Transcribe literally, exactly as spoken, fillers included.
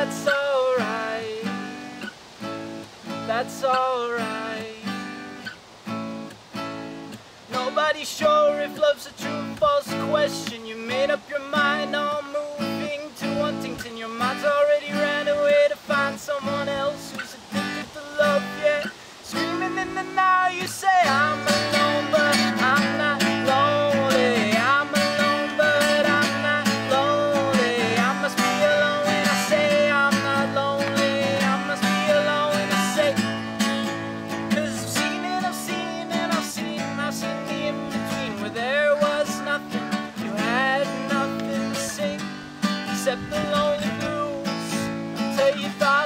that's alright. That's alright. Nobody's sure if love's a true or false question. You made up your mind on moving to Huntington. Your mind's already ran away to find someone else who's addicted to love, yeah. Screaming in the night, you say I'm alone, but I'm not lonely. I'm alone, but I'm not lonely. I must be alone when I say I'm not lonely. I must be alone when I say, 'cause I've seen it, I've seen and I've seen, I've seen the in-between where there was nothing. You had nothing to sing except the lonely blues. Till you thought